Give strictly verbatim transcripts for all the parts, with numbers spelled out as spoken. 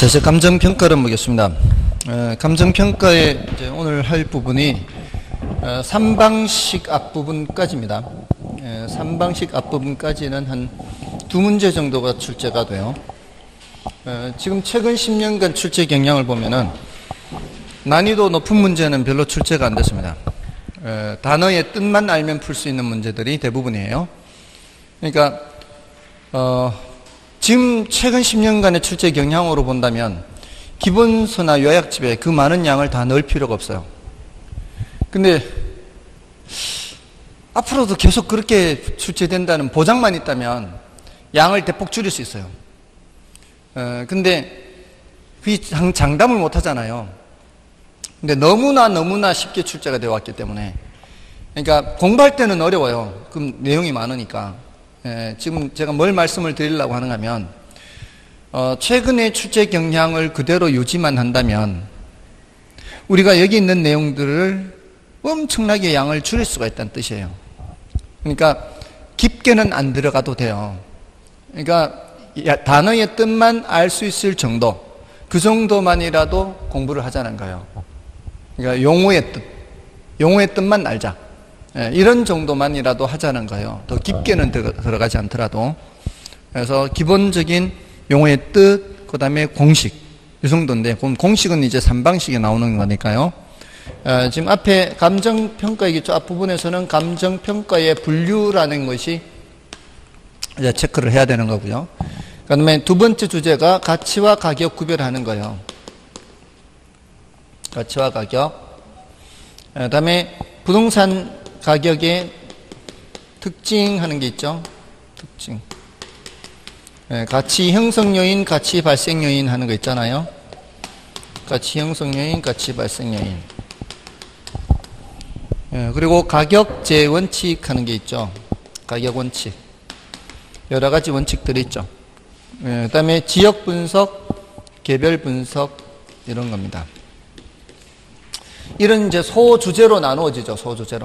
자, 이제 감정평가를 보겠습니다. 어, 감정평가의 이제 오늘 할 부분이 어, 삼 방식 앞부분까지입니다. 예, 삼 방식 앞부분까지는 한 두 문제 정도가 출제가 돼요. 어, 지금 최근 십 년간 출제 경향을 보면은 난이도 높은 문제는 별로 출제가 안 됐습니다. 어, 단어의 뜻만 알면 풀 수 있는 문제들이 대부분이에요. 그러니까 어, 지금 최근 십 년간의 출제 경향으로 본다면 기본서나 요약집에 그 많은 양을 다 넣을 필요가 없어요. 근데 앞으로도 계속 그렇게 출제된다는 보장만 있다면 양을 대폭 줄일 수 있어요. 어, 근데 그 장담을 못 하잖아요. 근데 너무나 너무나 쉽게 출제가 되어 왔기 때문에, 그러니까 공부할 때는 어려워요. 그럼 내용이 많으니까. 예, 지금 제가 뭘 말씀을 드리려고 하는가 하면, 어, 최근의 출제 경향을 그대로 유지만 한다면 우리가 여기 있는 내용들을 엄청나게 양을 줄일 수가 있다는 뜻이에요. 그러니까 깊게는 안 들어가도 돼요. 그러니까 단어의 뜻만 알 수 있을 정도, 그 정도만이라도 공부를 하자는 거예요. 그러니까 용어의 뜻, 용어의 뜻만 알자. 예, 이런 정도만이라도 하자는 거예요. 더 깊게는 들어가지 않더라도. 그래서 기본적인 용어의 뜻, 그 다음에 공식, 이 정도인데, 그럼 공식은 이제 삼 방식에 나오는 거니까요. 어, 지금 앞에 감정평가이겠죠. 앞부분에서는 감정평가의 분류라는 것이 이제 체크를 해야 되는 거고요. 그 다음에 두 번째 주제가 가치와 가격 구별하는 거예요. 가치와 가격. 그 다음에 부동산 가격의 특징 하는 게 있죠. 특징. 네, 가치 형성 요인, 가치 발생 요인 하는 거 있잖아요. 가치 형성 요인, 가치 발생 요인. 네, 그리고 가격제 원칙 하는 게 있죠. 가격 원칙. 여러 가지 원칙들이 있죠. 네, 그 다음에 지역 분석, 개별 분석, 이런 겁니다. 이런 이제 소주제로 나누어지죠. 소주제로.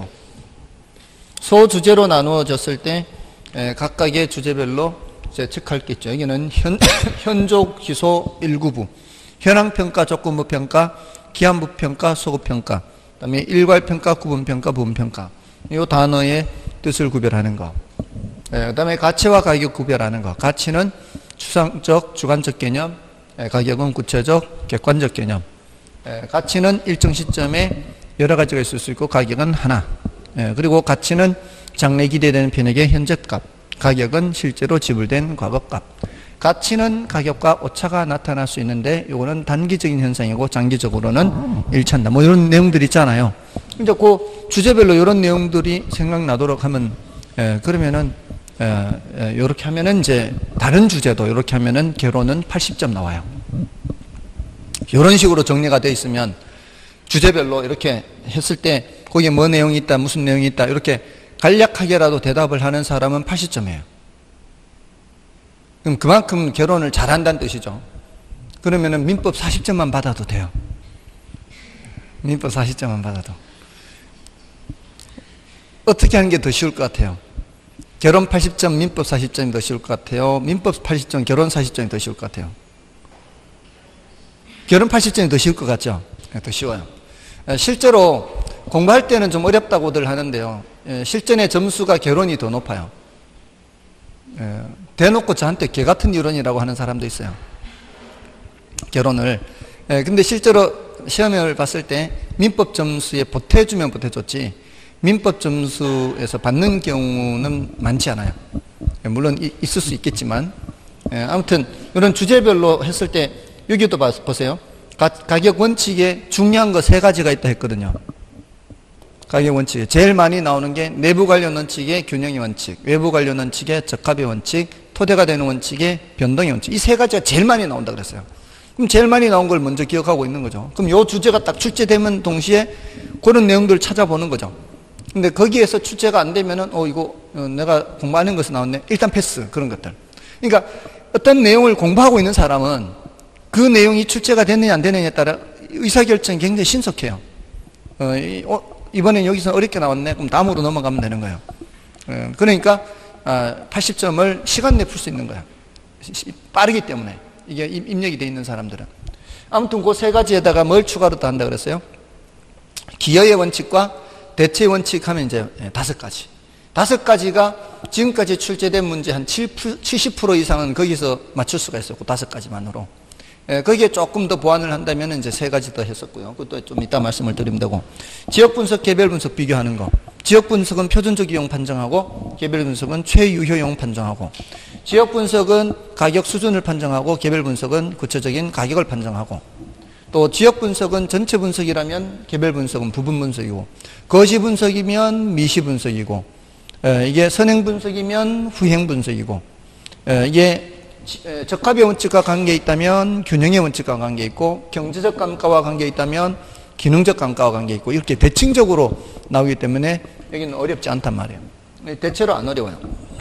소주제로 나누어졌을 때 각각의 주제별로 이제 체크할 게 있죠. 여기는 현, 현족, 기소, 일구부, 현황평가, 조건부평가, 기한부평가, 소급평가, 그 다음에 일괄평가, 구분평가, 부분평가. 이 단어의 뜻을 구별하는 거. 그 다음에 가치와 가격 구별하는 거. 가치는 추상적, 주관적 개념, 가격은 구체적, 객관적 개념. 가치는 일정 시점에 여러 가지가 있을 수 있고, 가격은 하나. 그리고 가치는 장래 기대되는 편익의 현재값, 가격은 실제로 지불된 과거값. 가치는 가격과 오차가 나타날 수 있는데 이거는 단기적인 현상이고 장기적으로는 일치한다. 뭐 이런 내용들이 있잖아요. 이제 그 주제별로 이런 내용들이 생각나도록 하면, 예, 그러면은 예, 예, 이렇게 하면은 이제 다른 주제도 이렇게 하면은 결론은 팔십 점 나와요. 이런 식으로 정리가 되어 있으면 주제별로 이렇게 했을 때 거기에 뭐 내용이 있다, 무슨 내용이 있다, 이렇게 간략하게라도 대답을 하는 사람은 팔십 점이에요. 그럼 그만큼 결론을 잘한다는 뜻이죠. 그러면은 민법 사십 점만 받아도 돼요. 민법 사십 점만 받아도. 어떻게 하는 게 더 쉬울 것 같아요? 결론 팔십 점, 민법 사십 점이 더 쉬울 것 같아요? 민법 팔십 점, 결론 사십 점이 더 쉬울 것 같아요? 결론 팔십 점이 더 쉬울 것 같죠? 더 쉬워요. 실제로 공부할 때는 좀 어렵다고들 하는데요. 실전의 점수가 결론이 더 높아요. 대놓고 저한테 개 같은 이론이라고 하는 사람도 있어요. 결론을. 근데 실제로 시험을 봤을 때 민법 점수에 보태주면 보태줬지 민법 점수에서 받는 경우는 많지 않아요. 물론 있을 수 있겠지만, 아무튼 이런 주제별로 했을 때 여기도 보세요. 가격 원칙에 중요한 거 세 가지가 있다 했거든요. 가격 원칙에 제일 많이 나오는 게 내부 관련 원칙의 균형의 원칙, 외부 관련 원칙의 적합의 원칙, 토대가 되는 원칙의 변동의 원칙. 이 세 가지가 제일 많이 나온다 그랬어요. 그럼 제일 많이 나온 걸 먼저 기억하고 있는 거죠. 그럼 요 주제가 딱 출제되면 동시에 그런 내용들을 찾아보는 거죠. 근데 거기에서 출제가 안 되면은 어 이거 내가 공부하는 것에 나왔네. 일단 패스. 그런 것들. 그러니까 어떤 내용을 공부하고 있는 사람은 그 내용이 출제가 됐느냐 안 됐느냐에 따라 의사결정이 굉장히 신속해요. 어, 어, 이번엔 여기서 어렵게 나왔네. 그럼 다음으로 넘어가면 되는 거예요. 그러니까 팔십 점을 시간 내에 풀 수 있는 거야. 빠르기 때문에. 이게 입력이 돼 있는 사람들은. 아무튼 그 세 가지에다가 뭘 추가로 더 한다 그랬어요? 기여의 원칙과 대체의 원칙 하면 이제 다섯 가지. 다섯 가지가 지금까지 출제된 문제 한 칠십 퍼센트 이상은 거기서 맞출 수가 있었고, 다섯 가지만으로. 예, 거기에 조금 더 보완을 한다면 이제 세 가지 더 했었고요. 그것도 좀 이따 말씀을 드리면 되고. 지역 분석, 개별 분석 비교하는 거. 지역 분석은 표준적 이용 판정하고, 개별 분석은 최유효용 판정하고. 지역 분석은 가격 수준을 판정하고, 개별 분석은 구체적인 가격을 판정하고. 또 지역 분석은 전체 분석이라면 개별 분석은 부분 분석이고, 거시 분석이면 미시 분석이고, 에, 이게 선행 분석이면 후행 분석이고, 에, 이게 적합의 원칙과 관계 있다면 균형의 원칙과 관계 있고, 경제적 감가와 관계 있다면 기능적 감가와 관계 있고, 이렇게 대칭적으로 나오기 때문에 여기는 어렵지 않단 말이에요. 대체로 안 어려워요.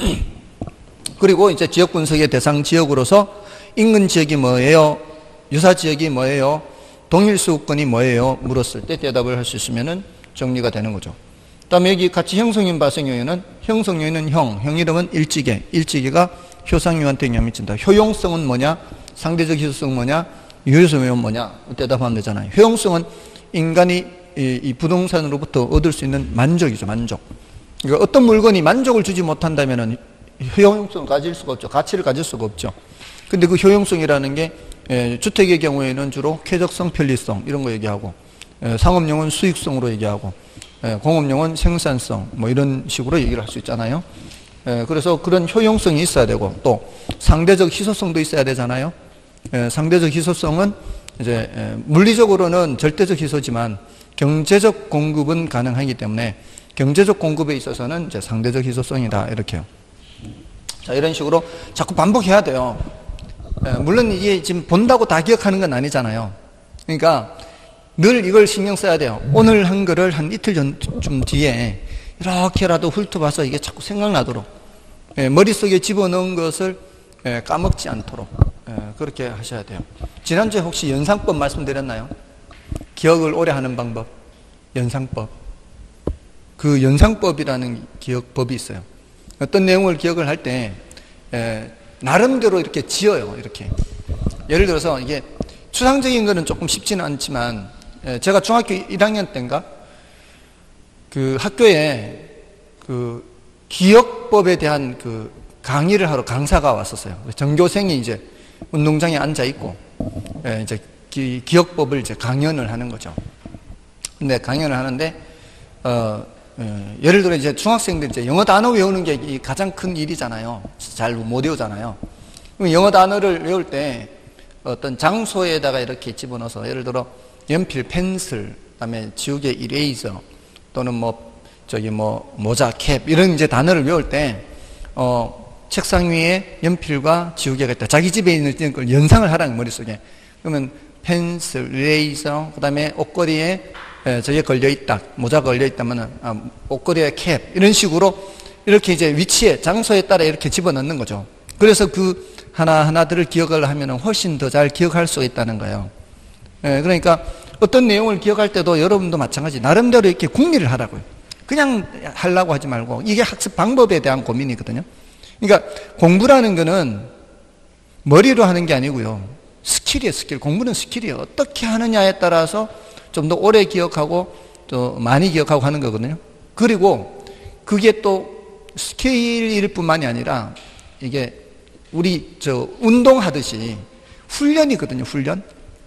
그리고 이제 지역 분석의 대상 지역으로서 인근 지역이 뭐예요? 유사 지역이 뭐예요? 동일 수급권이 뭐예요? 물었을 때 대답을 할 수 있으면 정리가 되는 거죠. 그 다음에 여기 같이 형성인 발생 요인은, 형성 요인은 형, 형 이름은 일지계, 일지계가 효상유한테 영향을 미친다. 효용성은 뭐냐? 상대적 희소성 뭐냐? 유효성은 뭐냐? 대답하면 되잖아요. 효용성은 인간이 이, 이 부동산으로부터 얻을 수 있는 만족이죠, 만족. 그러니까 어떤 물건이 만족을 주지 못한다면 효용성을 가질 수가 없죠. 가치를 가질 수가 없죠. 근데 그 효용성이라는 게 에, 주택의 경우에는 주로 쾌적성, 편리성 이런 거 얘기하고, 에, 상업용은 수익성으로 얘기하고, 에, 공업용은 생산성 뭐 이런 식으로 얘기를 할 수 있잖아요. 에, 그래서 그런 효용성이 있어야 되고, 또 상대적 희소성도 있어야 되잖아요. 에, 상대적 희소성은 이제 에, 물리적으로는 절대적 희소지만 경제적 공급은 가능하기 때문에 경제적 공급에 있어서는 이제 상대적 희소성이다 이렇게요. 자, 이런 식으로 자꾸 반복해야 돼요. 에, 물론 이게 지금 본다고 다 기억하는 건 아니잖아요. 그러니까 늘 이걸 신경 써야 돼요. 오늘 한 거를 한 이틀 전쯤 뒤에 이렇게라도 훑어봐서 이게 자꾸 생각나도록, 예, 머릿속에 집어넣은 것을 예, 까먹지 않도록 예, 그렇게 하셔야 돼요. 지난주에 혹시 연상법 말씀드렸나요? 기억을 오래 하는 방법, 연상법. 그 연상법이라는 기억법이 있어요. 어떤 내용을 기억을 할 때 예, 나름대로 이렇게 지어요. 이렇게. 예를 들어서 이게 추상적인 거는 조금 쉽지는 않지만, 예, 제가 중학교 일 학년 때인가 그 학교에 그 기억법에 대한 그 강의를 하러 강사가 왔었어요. 전교생이 이제 운동장에 앉아 있고, 예, 이제 기, 기억법을 이제 강연을 하는 거죠. 근데 강연을 하는데, 어, 예, 예를 들어 이제 중학생들이 이제 영어 단어 외우는 게 가장 큰 일이잖아요. 잘 못 외우잖아요. 그럼 영어 단어를 외울 때 어떤 장소에다가 이렇게 집어넣어서, 예를 들어 연필, 펜슬, 그다음에 지우개, 이레이저, 또는 뭐 저기 뭐 모자, 캡 이런 이제 단어를 외울 때 어, 책상 위에 연필과 지우개가 있다. 자기 집에 있는 걸 연상을 하라는 머릿속에. 그러면 펜슬, 이레이저, 그다음에 옷걸이에 에, 저게 걸려 있다. 모자가 걸려 있다면은 아, 옷걸이에 캡 이런 식으로 이렇게 이제 위치에 장소에 따라 이렇게 집어넣는 거죠. 그래서 그 하나 하나들을 기억을 하면은 훨씬 더 잘 기억할 수 있다는 거예요. 에, 그러니까 어떤 내용을 기억할 때도 여러분도 마찬가지 나름대로 이렇게 궁리를 하라고요. 그냥 하려고 하지 말고, 이게 학습 방법에 대한 고민이거든요. 그러니까 공부라는 거는 머리로 하는 게 아니고요. 스킬이에요, 스킬. 공부는 스킬이에요. 어떻게 하느냐에 따라서 좀 더 오래 기억하고 또 많이 기억하고 하는 거거든요. 그리고 그게 또 스킬일 뿐만이 아니라 이게 우리 저 운동하듯이 훈련이거든요, 훈련.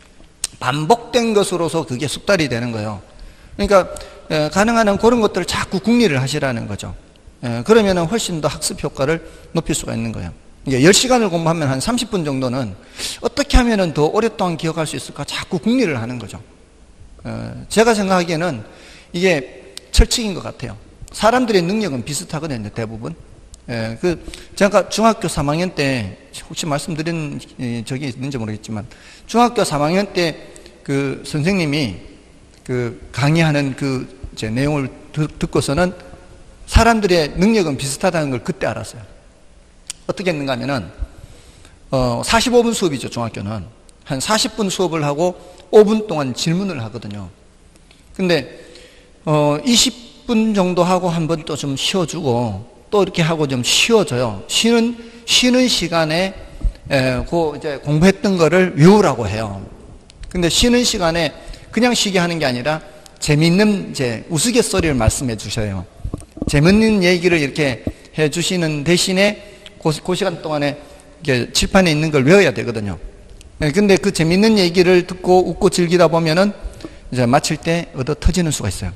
반복된 것으로서 그게 숙달이 되는 거예요. 그러니까 에, 가능한 한 그런 것들을 자꾸 궁리를 하시라는 거죠. 에, 그러면 훨씬 더 학습 효과를 높일 수가 있는 거예요. 이게 열 시간을 공부하면 한 삼십 분 정도는 어떻게 하면 더 오랫동안 기억할 수 있을까 자꾸 궁리를 하는 거죠. 에, 제가 생각하기에는 이게 철칙인 것 같아요. 사람들의 능력은 비슷하거든요, 대부분. 에, 그 제가 중학교 삼 학년 때 혹시 말씀드린 적이 있는지 모르겠지만, 중학교 삼 학년 때 그 선생님이 그 강의하는 그 제 내용을 듣고서는 사람들의 능력은 비슷하다는 걸 그때 알았어요. 어떻게 했는가 하면은, 어, 사십오 분 수업이죠, 중학교는. 한 사십 분 수업을 하고 오 분 동안 질문을 하거든요. 근데, 어, 이십 분 정도 하고 한 번 또 좀 쉬어주고, 또 이렇게 하고 좀 쉬어줘요. 쉬는, 쉬는 시간에 에, 그 이제 공부했던 거를 외우라고 해요. 근데 쉬는 시간에 그냥 쉬게 하는 게 아니라 재밌는 이제 우스갯소리를 말씀해 주셔요. 재밌는 얘기를 이렇게 해 주시는 대신에 그, 그 시간 동안에 이게 칠판에 있는 걸 외워야 되거든요. 예, 근데 그 재밌는 얘기를 듣고 웃고 즐기다 보면은 이제 마칠 때 얻어 터지는 수가 있어요.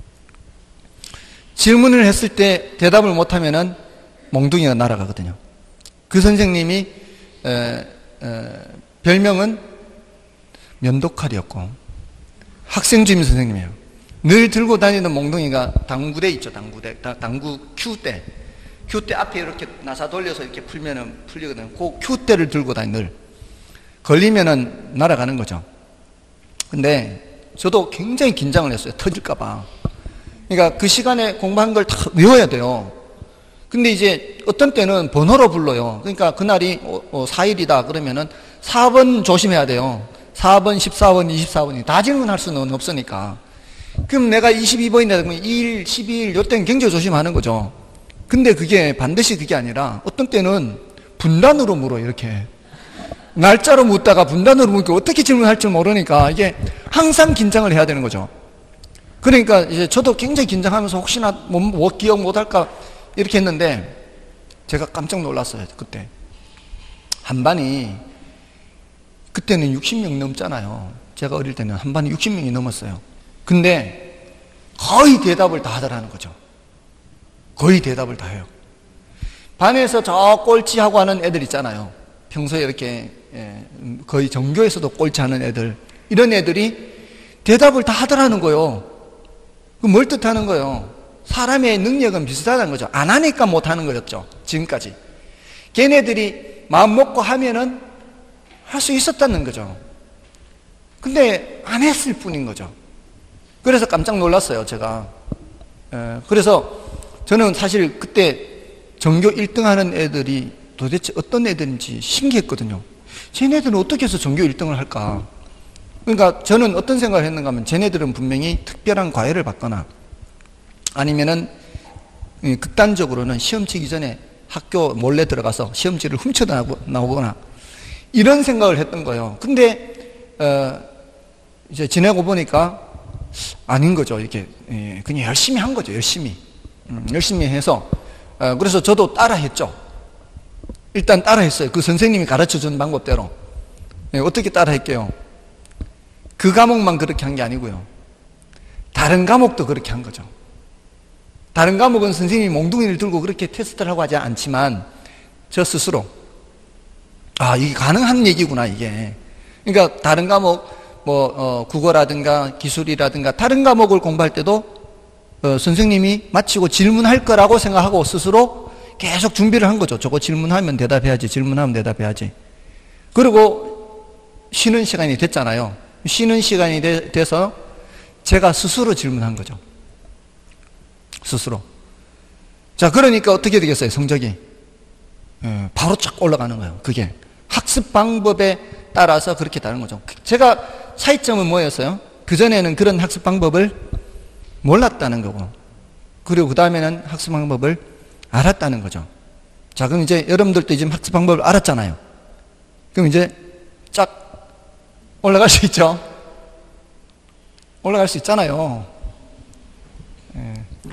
질문을 했을 때 대답을 못하면은 몽둥이가 날아가거든요. 그 선생님이 에, 에, 별명은 면도칼이었고 학생 주임 선생님이에요. 늘 들고 다니는 몽둥이가 당구대 있죠. 당구대, 당구 큐대. 큐대 앞에 이렇게 나사 돌려서 이렇게 풀면은 풀리거든요. 그 큐대를 들고 다니 늘 걸리면은 날아가는 거죠. 근데 저도 굉장히 긴장을 했어요. 터질까봐. 그러니까 그 시간에 공부한 걸 다 외워야 돼요. 근데 이제 어떤 때는 번호로 불러요. 그러니까 그날이 사 일이다 그러면은 사 번 조심해야 돼요. 사 번, 십사 번, 이십사 번이 다 질문할 수는 없으니까. 그럼 내가 이십이 번이다 그러면 이 일, 십이 일 이때는 굉장히 조심하는 거죠. 근데 그게 반드시 그게 아니라 어떤 때는 분단으로 물어 이렇게. 날짜로 묻다가 분단으로 묻고 어떻게 질문할 줄 모르니까 이게 항상 긴장을 해야 되는 거죠. 그러니까 이제 저도 굉장히 긴장하면서 혹시나 뭐, 뭐 기억 못할까 이렇게 했는데 제가 깜짝 놀랐어요. 그때 한 반이 그때는 육십 명 넘잖아요. 제가 어릴 때는 한 반이 육십 명이 넘었어요. 근데 거의 대답을 다 하더라는 거죠. 거의 대답을 다 해요. 반에서 저 꼴찌하고 하는 애들 있잖아요. 평소에 이렇게 거의 전교에서도 꼴찌하는 애들, 이런 애들이 대답을 다 하더라는 거예요. 그 뭘 뜻하는 거예요? 사람의 능력은 비슷하다는 거죠. 안 하니까 못 하는 거였죠. 지금까지. 걔네들이 마음 먹고 하면은 할 수 있었다는 거죠. 근데 안 했을 뿐인 거죠. 그래서 깜짝 놀랐어요, 제가. 그래서 저는 사실 그때 전교 일 등 하는 애들이 도대체 어떤 애들인지 신기했거든요. 쟤네들은 어떻게 해서 전교 일 등을 할까? 그러니까 저는 어떤 생각을 했는가 하면 쟤네들은 분명히 특별한 과외를 받거나 아니면은 극단적으로는 시험 치기 전에 학교 몰래 들어가서 시험지를 훔쳐 나오거나 이런 생각을 했던 거예요. 근데 어 이제 지내고 보니까 아닌 거죠. 이렇게 그냥 열심히 한 거죠. 열심히 음, 열심히 해서 어 그래서 저도 따라했죠. 일단 따라했어요. 그 선생님이 가르쳐준 방법대로. 네, 어떻게 따라했게요? 그 과목만 그렇게 한 게 아니고요. 다른 과목도 그렇게 한 거죠. 다른 과목은 선생님이 몽둥이를 들고 그렇게 테스트를 하고 하지 않지만 저 스스로 아 이게 가능한 얘기구나 이게. 그러니까 다른 과목 뭐 어, 국어라든가 기술이라든가 다른 과목을 공부할 때도 어, 선생님이 마치고 질문할 거라고 생각하고 스스로 계속 준비를 한 거죠. 저거 질문하면 대답해야지, 질문하면 대답해야지. 그리고 쉬는 시간이 됐잖아요. 쉬는 시간이 되, 돼서 제가 스스로 질문한 거죠. 스스로. 자, 그러니까 어떻게 되겠어요, 성적이? 예, 바로 쫙 올라가는 거예요. 그게 학습 방법에 따라서 그렇게 다른 거죠. 제가 차이점은 뭐였어요? 그전에는 그런 학습 방법을 몰랐다는 거고, 그리고 그 다음에는 학습 방법을 알았다는 거죠. 자, 그럼 이제 여러분들도 지금 학습 방법을 알았잖아요. 그럼 이제 쫙 올라갈 수 있죠? 올라갈 수 있잖아요. 예.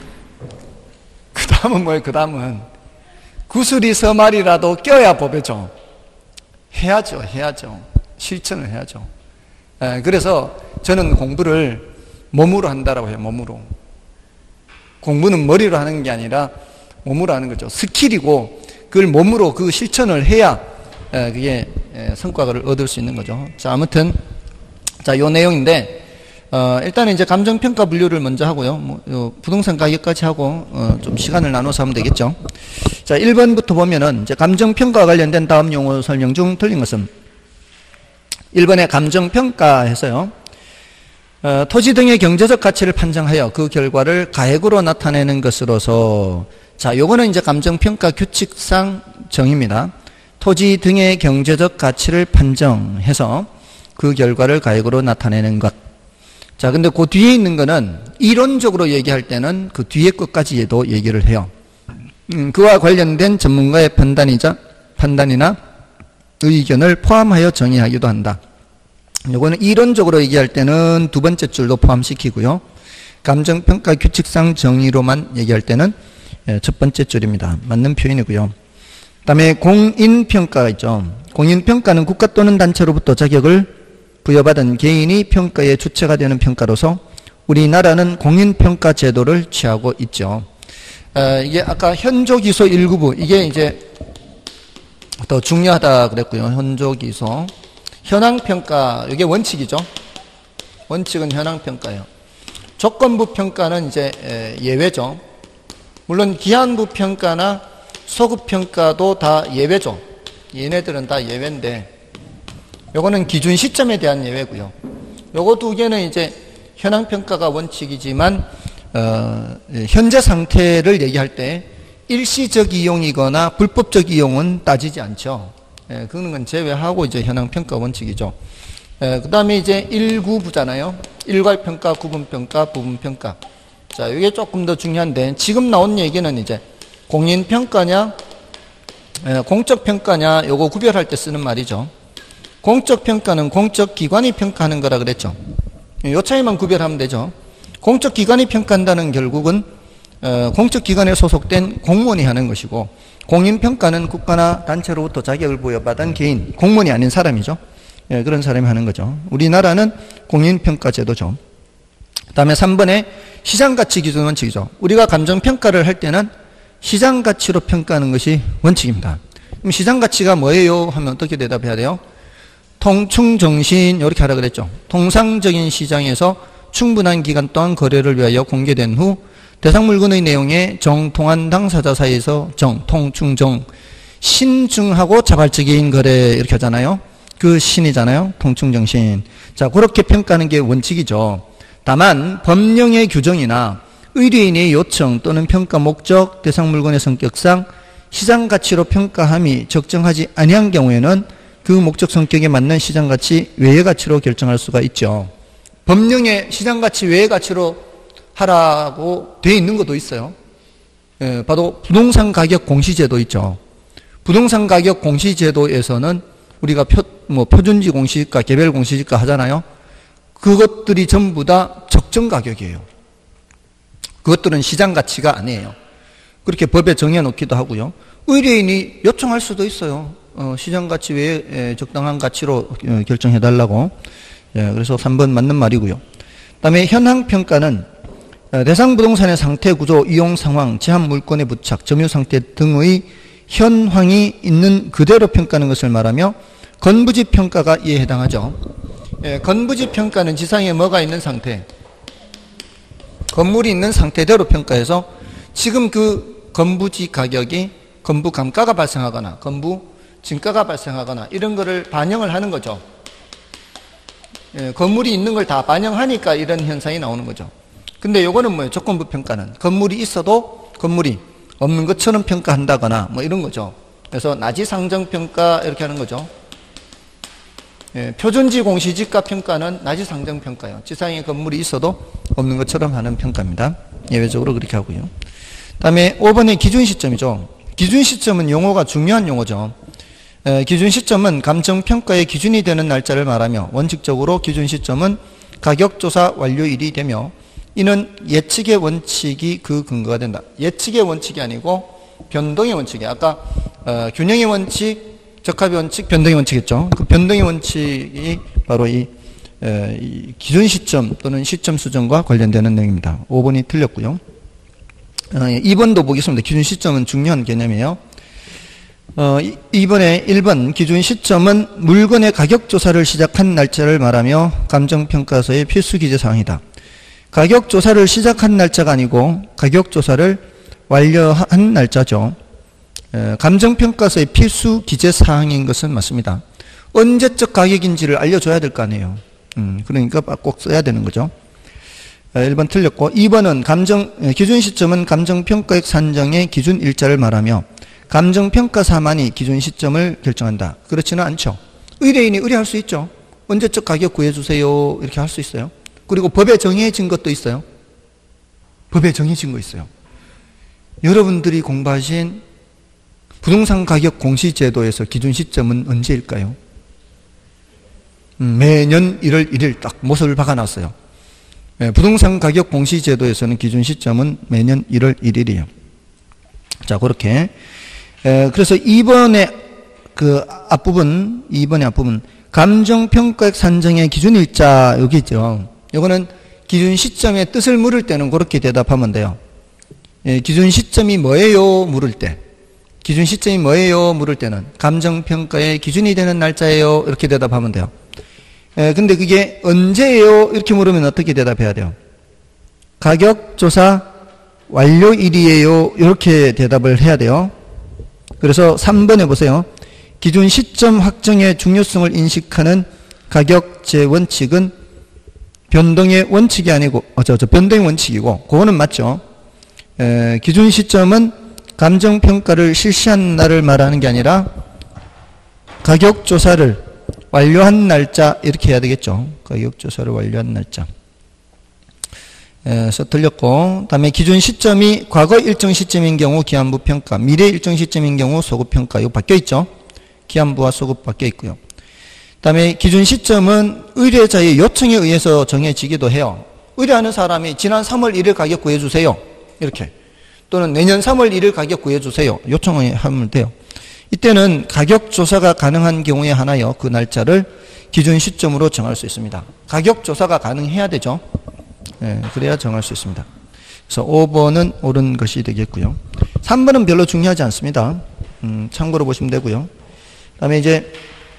그 다음은 뭐예요? 그 다음은 구슬이 서말이라도 껴야 법이죠. 해야죠. 해야죠. 실천을 해야죠. 예, 그래서 저는 공부를 몸으로 한다라고 해요. 몸으로. 공부는 머리로 하는 게 아니라 몸으로 하는 거죠. 스킬이고 그걸 몸으로 그 실천을 해야 예, 그게 예, 성과를 얻을 수 있는 거죠. 자, 아무튼 자, 요 내용인데 어, 일단은 이제 감정평가 분류를 먼저 하고요. 뭐, 요 부동산 가격까지 하고 어, 좀 시간을 나눠서 하면 되겠죠. 자, 일 번부터 보면은 이제 감정평가와 관련된 다음 용어 설명 중 틀린 것은 일 번에 감정평가해서요. 어, 토지 등의 경제적 가치를 판정하여 그 결과를 가액으로 나타내는 것으로서 자, 요거는 이제 감정평가 규칙상 정의입니다. 토지 등의 경제적 가치를 판정해서 그 결과를 가액으로 나타내는 것. 자, 근데 그 뒤에 있는 거는 이론적으로 얘기할 때는 그 뒤에 것까지 얘도 얘기를 해요. 음, 그와 관련된 전문가의 판단이자 판단이나 의견을 포함하여 정의하기도 한다. 요거는 이론적으로 얘기할 때는 두 번째 줄도 포함시키고요. 감정평가 규칙상 정의로만 얘기할 때는 첫 번째 줄입니다. 맞는 표현이고요. 그 다음에 공인평가가 있죠. 공인평가는 국가 또는 단체로부터 자격을 부여받은 개인이 평가의 주체가 되는 평가로서 우리나라는 공인평가 제도를 취하고 있죠. 어, 이게 아까 현조기소 일구부, 이게 이제 더 중요하다 그랬고요. 현조기소. 현황평가, 이게 원칙이죠. 원칙은 현황평가예요. 조건부 평가는 이제 예외죠. 물론 기한부 평가나 소급 평가도 다 예외죠. 얘네들은 다 예외인데, 요거는 기준 시점에 대한 예외고요. 요거 두 개는 이제 현황평가가 원칙이지만 어, 현재 상태를 얘기할 때 일시적 이용이거나 불법적 이용은 따지지 않죠. 예, 그런 건 제외하고 이제 현황평가 원칙이죠. 예, 그 다음에 이제 일구부잖아요. 일괄평가, 구분평가, 부분평가. 자, 이게 조금 더 중요한데, 지금 나온 얘기는 이제 공인평가냐, 예, 공적평가냐, 요거 구별할 때 쓰는 말이죠. 공적평가는 공적기관이 평가하는 거라 그랬죠. 요 차이만 구별하면 되죠. 공적기관이 평가한다는 결국은 어, 공적기관에 소속된 공무원이 하는 것이고, 공인평가는 국가나 단체로부터 자격을 부여받은 개인, 공무원이 아닌 사람이죠. 예, 그런 사람이 하는 거죠. 우리나라는 공인평가 제도죠. 그 다음에 삼 번에 시장가치 기준 원칙이죠. 우리가 감정평가를 할 때는 시장가치로 평가하는 것이 원칙입니다. 그럼 시장가치가 뭐예요? 하면 어떻게 대답해야 돼요? 통충정신, 이렇게 하라 그랬죠. 통상적인 시장에서 충분한 기간 동안 거래를 위하여 공개된 후 대상 물건의 내용에 정통한 당사자 사이에서 정, 통충정, 신중하고 자발적인 거래 이렇게 하잖아요. 그 신이잖아요. 통충정신. 자, 그렇게 평가하는 게 원칙이죠. 다만 법령의 규정이나 의뢰인의 요청 또는 평가 목적, 대상 물건의 성격상 시장 가치로 평가함이 적정하지 아니한 경우에는 그 목적 성격에 맞는 시장 가치 외의 가치로 결정할 수가 있죠. 법령에 시장 가치 외의 가치로 하라고 돼 있는 것도 있어요. 예, 바로 부동산 가격 공시제도 있죠. 부동산 가격 공시제도에서는 우리가 표, 뭐 표준지 공시지가, 개별 공시지가 하잖아요. 그것들이 전부 다 적정 가격이에요. 그것들은 시장 가치가 아니에요. 그렇게 법에 정해놓기도 하고요. 의뢰인이 요청할 수도 있어요. 어, 시장 가치 외에 적당한 가치로 결정해달라고. 예, 그래서 삼 번 맞는 말이고요. 그 다음에 현황평가는 대상 부동산의 상태, 구조, 이용 상황, 제한 물건의 부착, 점유 상태 등의 현황이 있는 그대로 평가하는 것을 말하며 건부지 평가가 이에 해당하죠. 예, 건부지 평가는 지상에 뭐가 있는 상태, 건물이 있는 상태대로 평가해서 지금 그 건부지 가격이 건부 감가가 발생하거나 건부 진가가 발생하거나 이런 거를 반영을 하는 거죠. 예, 건물이 있는 걸 다 반영하니까 이런 현상이 나오는 거죠. 근데 요거는 뭐예요? 조건부 평가는 건물이 있어도 건물이 없는 것처럼 평가한다거나 뭐 이런 거죠. 그래서 나지상정평가 이렇게 하는 거죠. 예, 표준지 공시지가 평가는 나지상정평가예요. 지상에 건물이 있어도 없는 것처럼 하는 평가입니다. 예외적으로 그렇게 하고요. 그 다음에 오 번의 기준시점이죠. 기준시점은 용어가 중요한 용어죠. 에, 기준시점은 감정평가의 기준이 되는 날짜를 말하며 원칙적으로 기준시점은 가격조사 완료일이 되며 이는 예측의 원칙이 그 근거가 된다. 예측의 원칙이 아니고 변동의 원칙이에요. 아까 어, 균형의 원칙, 적합의 원칙, 변동의 원칙이었죠. 그 변동의 원칙이 바로 이, 에, 이 기준 시점 또는 시점 수정과 관련되는 내용입니다. 오 번이 틀렸고요. 어, 이 번도 보겠습니다. 기준 시점은 중요한 개념이에요. 어, 이 번에 일 번 기준 시점은 물건의 가격 조사를 시작한 날짜를 말하며 감정평가서의 필수 기재 사항이다. 가격 조사를 시작한 날짜가 아니고 가격 조사를 완료한 날짜죠. 에, 감정평가서의 필수 기재 사항인 것은 맞습니다. 언제적 가격인지를 알려줘야 될 거 아니에요. 음, 그러니까 꼭 써야 되는 거죠. 일 번 틀렸고 이 번은 감정, 기준 시점은 감정평가액 산정의 기준 일자를 말하며 감정평가사만이 기준 시점을 결정한다. 그렇지는 않죠. 의뢰인이 의뢰할 수 있죠. 언제적 가격 구해주세요 이렇게 할 수 있어요. 그리고 법에 정해진 것도 있어요. 법에 정해진 거 있어요. 여러분들이 공부하신 부동산 가격 공시제도에서 기준 시점은 언제일까요? 음, 매년 일월 일일 딱 못을 박아놨어요. 예, 부동산 가격 공시제도에서는 기준 시점은 매년 일월 일일이에요. 자, 그렇게. 에, 그래서 이 번의 그 앞부분, 이 번의 앞부분, 감정평가액 산정의 기준일자, 여기 있죠. 요거는 기준 시점의 뜻을 물을 때는 그렇게 대답하면 돼요. 예, 기준 시점이 뭐예요? 물을 때. 기준 시점이 뭐예요? 물을 때는 감정평가의 기준이 되는 날짜예요? 이렇게 대답하면 돼요. 예, 근데 그게 언제예요? 이렇게 물으면 어떻게 대답해야 돼요? 가격조사 완료일이에요? 이렇게 대답을 해야 돼요. 그래서 삼 번에 보세요. 기준 시점 확정의 중요성을 인식하는 가격제 원칙은 변동의 원칙이 아니고, 어, 저, 저, 변동의 원칙이고, 그거는 맞죠. 에, 기준 시점은 감정평가를 실시한 날을 말하는 게 아니라 가격조사를 완료한 날짜, 이렇게 해야 되겠죠. 가격조사를 완료한 날짜. 그래서 틀렸고, 다음에 기준 시점이 과거 일정 시점인 경우 기한부 평가, 미래 일정 시점인 경우 소급 평가, 이거 바뀌어 있죠. 기한부와 소급 바뀌어 있고요. 다음에 기준 시점은 의뢰자의 요청에 의해서 정해지기도 해요. 의뢰하는 사람이 지난 삼월 일일 가격 구해주세요. 이렇게. 또는 내년 삼월 일일 가격 구해주세요. 요청을 하면 돼요. 이때는 가격 조사가 가능한 경우에 하나여 그 날짜를 기준 시점으로 정할 수 있습니다. 가격 조사가 가능해야 되죠. 네, 그래야 정할 수 있습니다. 그래서 오 번은 옳은 것이 되겠고요. 삼 번은 별로 중요하지 않습니다. 음, 참고로 보시면 되고요. 그 다음에 이제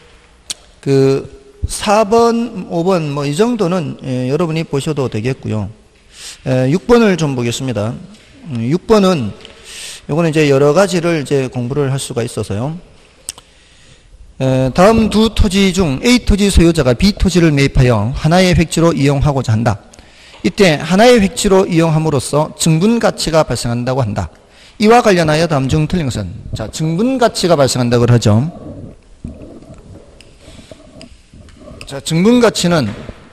그 사 번, 오 번 뭐 이 정도는 예, 여러분이 보셔도 되겠고요. 예, 육 번을 좀 보겠습니다. 음, 육 번은 요거는 이제 여러 가지를 이제 공부를 할 수가 있어서요. 에, 다음 두 토지 중 A 토지 소유자가 B 토지를 매입하여 하나의 획지로 이용하고자 한다. 이때 하나의 획지로 이용함으로써 증분가치가 발생한다고 한다. 이와 관련하여 다음 중 틀린 것은? 자, 증분가치가 발생한다고 하죠. 자, 증분가치는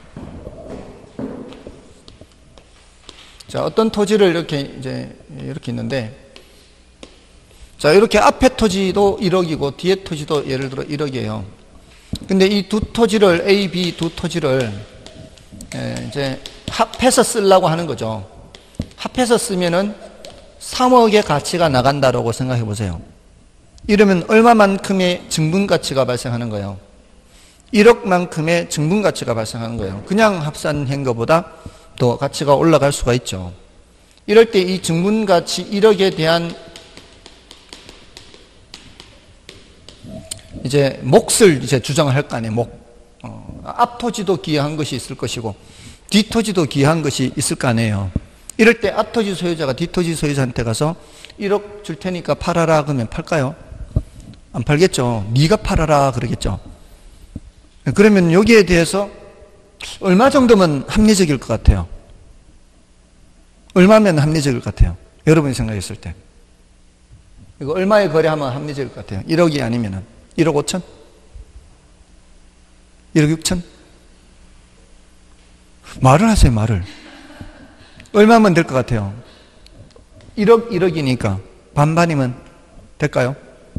자, 어떤 토지를 이렇게 이제 이렇게 있는데, 자, 이렇게 앞에 토지도 일억이고 뒤에 토지도 예를 들어 일억이에요. 근데 이 두 토지를 A, B 두 토지를 이제 합해서 쓰려고 하는 거죠. 합해서 쓰면은 삼억의 가치가 나간다라고 생각해 보세요. 이러면 얼마만큼의 증분가치가 발생하는 거예요? 일억만큼의 증분가치가 발생하는 거예요. 그냥 합산한 것보다 더 가치가 올라갈 수가 있죠. 이럴 때 이 증분가치 일억에 대한 이제 몫을 이제 주장을 할 거 아니에요. 몫. 어, 앞 토지도 기여한 것이 있을 것이고 뒤 토지도 기여한 것이 있을 거 아니에요. 이럴 때 앞 토지 소유자가 뒤 토지 소유자한테 가서 일억 줄 테니까 팔아라 그러면 팔까요? 안 팔겠죠. 네가 팔아라 그러겠죠. 그러면 여기에 대해서 얼마 정도면 합리적일 것 같아요? 얼마면 합리적일 것 같아요? 여러분이 생각했을 때. 이거 얼마에 거래하면 합리적일 것 같아요? 일억이 아니면은 일억 오천? 일억 육천? 말을 하세요, 말을. 얼마면 될 것 같아요? 일억, 일억이니까 반반이면 될까요?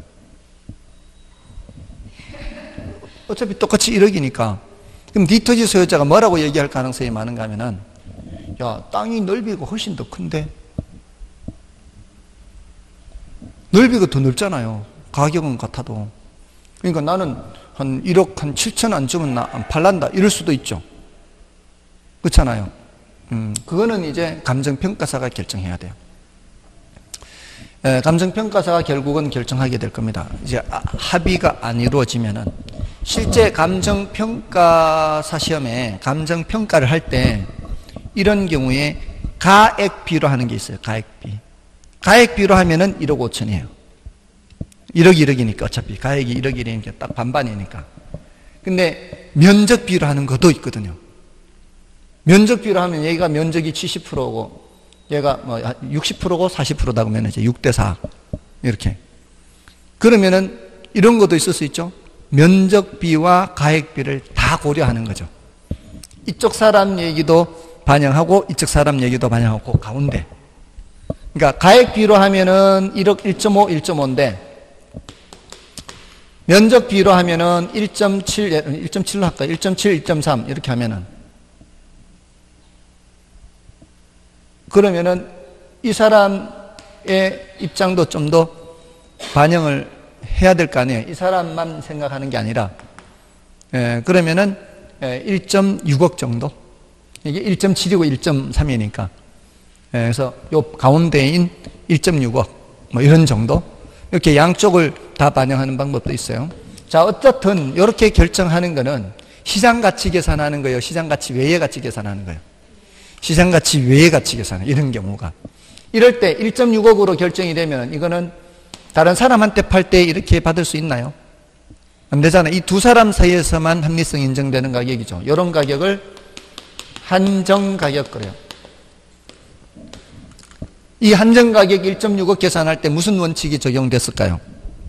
어차피 똑같이 일억이니까. 그럼 뒤토지 소유자가 뭐라고 얘기할 가능성이 많은가 하면은, 야, 땅이 넓이가 훨씬 더 큰데? 넓이가 더 넓잖아요. 가격은 같아도. 그러니까 나는 한 일억 한 칠천 안 주면 나 안 팔란다. 이럴 수도 있죠. 그렇잖아요. 음, 그거는 이제 감정평가사가 결정해야 돼요. 에, 감정평가사가 결국은 결정하게 될 겁니다. 이제 아, 합의가 안 이루어지면은 실제 감정평가사 시험에 감정평가를 할 때 이런 경우에 가액비로 하는 게 있어요. 가액비. 가액비로 하면은 일억 오천이에요. 일억 일억이니까 어차피 가액이 일억 일억이니까 딱 반반이니까. 근데 면적비로 하는 것도 있거든요. 면적비로 하면 얘가 면적이 칠십 퍼센트고 얘가 뭐 육십 퍼센트고 사십 퍼센트다 그러면 이제 육 대 사 이렇게. 그러면은 이런 것도 있을 수 있죠. 면적비와 가액비를 다 고려하는 거죠. 이쪽 사람 얘기도 반영하고 이쪽 사람 얘기도 반영하고 그 가운데. 그러니까 가액비로 하면은 일억 일점오, 일점오인데 면적 비로 하면은 일 점 칠, 일 점 칠로 할까요? 일 점 칠, 일 점 삼 이렇게 하면은 그러면은 이 사람의 입장도 좀 더 반영을 해야 될 거 아니에요. 이 사람만 생각하는 게 아니라 예, 그러면은 일 점 육억 정도 이게 일 점 칠이고 일 점 삼이니까 예, 그래서 요 가운데인 일 점 육억 뭐 이런 정도 이렇게 양쪽을 다 반영하는 방법도 있어요. 자, 어떻든 이렇게 결정하는 거는 시장가치 계산하는 거예요, 시장가치 외의 가치 계산하는 거예요. 시장가치 외의 가치 계산, 이런 경우가 이럴 때 일 점 육억으로 결정이 되면 이거는 다른 사람한테 팔 때 이렇게 받을 수 있나요? 안 되잖아요. 이 두 사람 사이에서만 합리성 인정되는 가격이죠. 이런 가격을 한정가격 그래요. 이 한정가격 일 점 육억 계산할 때 무슨 원칙이 적용됐을까요?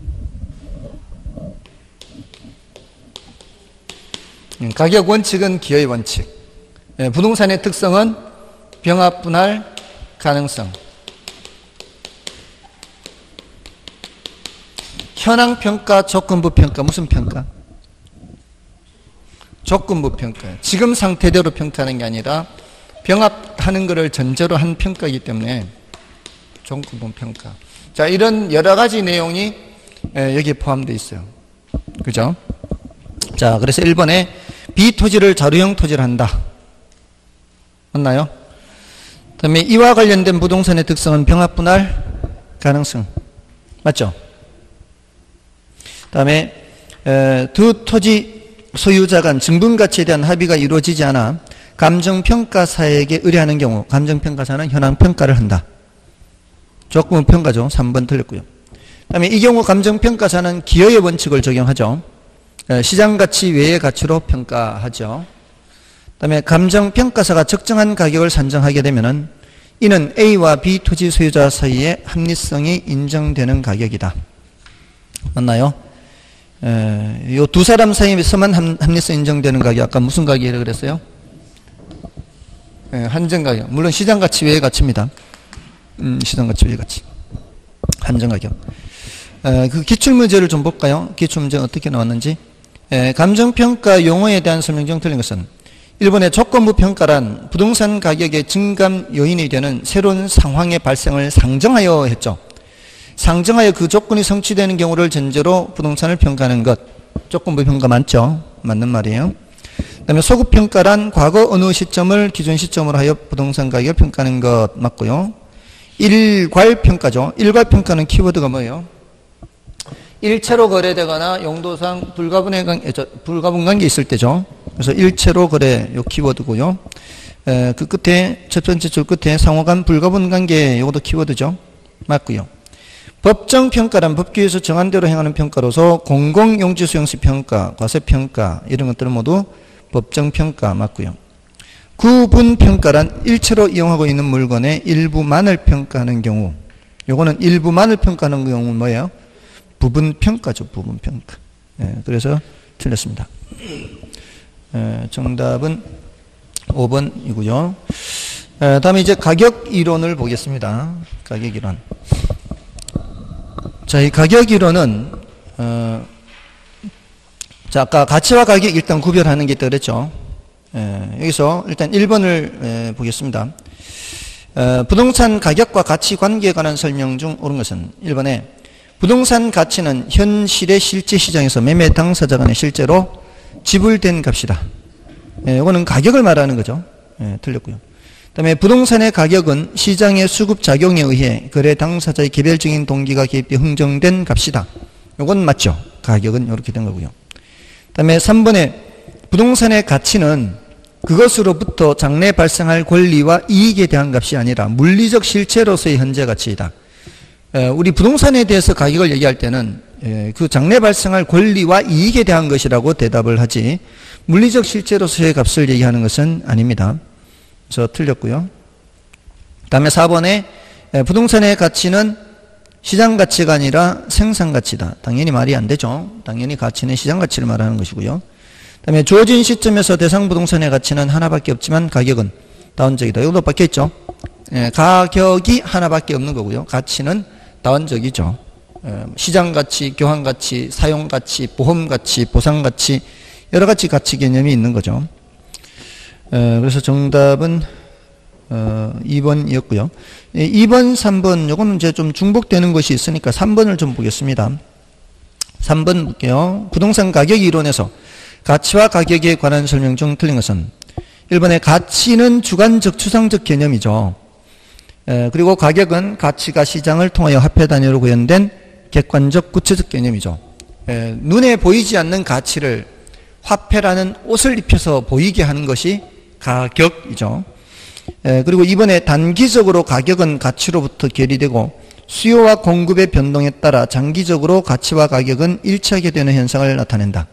가격 원칙은 기여의 원칙. 부동산의 특성은 병합 분할 가능성. 현황 평가, 조건부 평가, 무슨 평가? 조건부 평가. 지금 상태대로 평가하는 게 아니라 병합하는 것을 전제로 한 평가이기 때문에 조건부 평가. 자, 이런 여러 가지 내용이 여기에 포함되어 있어요. 그죠? 자, 그래서 일 번에 비토지를 자료형 토지를 한다. 맞나요? 그 다음에 이와 관련된 부동산의 특성은 병합 분할 가능성. 맞죠? 그 다음에 두 토지 소유자 간 증분가치에 대한 합의가 이루어지지 않아 감정평가사에게 의뢰하는 경우 감정평가사는 현황평가를 한다. 조건부 평가죠. 삼 번 틀렸고요. 그 다음에 이 경우 감정평가사는 기여의 원칙을 적용하죠. 시장가치 외의 가치로 평가하죠. 그 다음에 감정평가사가 적정한 가격을 산정하게 되면은 이는 A와 B 토지 소유자 사이의 합리성이 인정되는 가격이다. 맞나요? 이 두 사람 사이에서만 합리성 인정되는 가격, 아까 무슨 가격이라고 그랬어요? 에, 한정가격. 물론 시장가치 외의 가치입니다. 음, 시장가치 외의 가치. 한정가격. 에, 그 기출문제를 좀 볼까요? 기출문제 어떻게 나왔는지. 에, 감정평가 용어에 대한 설명 중 틀린 것은 일 번의 조건부 평가란 부동산 가격의 증감 요인이 되는 새로운 상황의 발생을 상정하여 했죠. 상정하여 그 조건이 성취되는 경우를 전제로 부동산을 평가하는 것. 조건부 평가 맞죠? 맞는 말이에요. 그 다음에 소급평가란 과거 어느 시점을 기준 시점으로 하여 부동산 가격을 평가하는 것 맞고요. 일괄평가죠. 일괄평가는 키워드가 뭐예요? 일체로 거래되거나 용도상 불가분의 관계, 불가분 관계 있을 때죠. 그래서 일체로 거래 요 키워드고요. 에, 그 끝에 첫 번째 줄 끝에 상호간 불가분 관계 요것도 키워드죠. 맞고요. 법정평가란 법규에서 정한 대로 행하는 평가로서 공공용지수용시 평가, 과세평가 이런 것들은 모두 법정평가 맞고요. 구분평가란 일체로 이용하고 있는 물건의 일부만을 평가하는 경우, 요거는 일부만을 평가하는 경우는 뭐예요? 부분평가죠. 부분평가. 예, 그래서 틀렸습니다. 예, 정답은 오 번이고요. 예, 다음에 이제 가격 이론을 보겠습니다. 가격 이론. 자, 이 가격 이론은 어, 자, 아까 가치와 가격 일단 구별하는 게 있다고 그랬죠. 예, 여기서 일단 일 번을 예, 보겠습니다. 어, 부동산 가격과 가치 관계에 관한 설명 중 옳은 것은 일 번에 부동산 가치는 현실의 실제 시장에서 매매 당사자 간에 실제로 지불된 값이다. 예, 이거는 가격을 말하는 거죠. 예, 틀렸고요. 그 다음에 부동산의 가격은 시장의 수급작용에 의해 거래 당사자의 개별적인 동기가 개입돼 흥정된 값이다. 이건 맞죠. 가격은 이렇게 된 거고요. 그 다음에 삼 번에 부동산의 가치는 그것으로부터 장래 발생할 권리와 이익에 대한 값이 아니라 물리적 실체로서의 현재 가치이다. 우리 부동산에 대해서 가격을 얘기할 때는 그 장래 발생할 권리와 이익에 대한 것이라고 대답을 하지 물리적 실체로서의 값을 얘기하는 것은 아닙니다. 그래서 틀렸고요. 그 다음에 사 번에 부동산의 가치는 시장가치가 아니라 생산가치다. 당연히 말이 안 되죠. 당연히 가치는 시장가치를 말하는 것이고요. 그 다음에 주어진 시점에서 대상 부동산의 가치는 하나밖에 없지만 가격은 다원적이다. 이것도 바뀌었죠. 가격이 하나밖에 없는 거고요. 가치는 다원적이죠. 시장가치, 교환가치, 사용가치, 보험가치, 보상가치 여러 가지 가치 개념이 있는 거죠. 그래서 정답은 이 번이었고요. 이 번, 삼 번 요거는 이제 좀 중복되는 것이 있으니까 삼 번을 좀 보겠습니다. 삼 번 볼게요. 부동산 가격 이론에서 가치와 가격에 관한 설명 중 틀린 것은 일 번에 가치는 주관적 추상적 개념이죠. 에, 그리고 가격은 가치가 시장을 통하여 화폐 단위로 구현된 객관적 구체적 개념이죠. 에, 눈에 보이지 않는 가치를 화폐라는 옷을 입혀서 보이게 하는 것이 가격이죠. 에, 그리고 이번에 단기적으로 가격은 가치로부터 괴리되고 수요와 공급의 변동에 따라 장기적으로 가치와 가격은 일치하게 되는 현상을 나타낸다.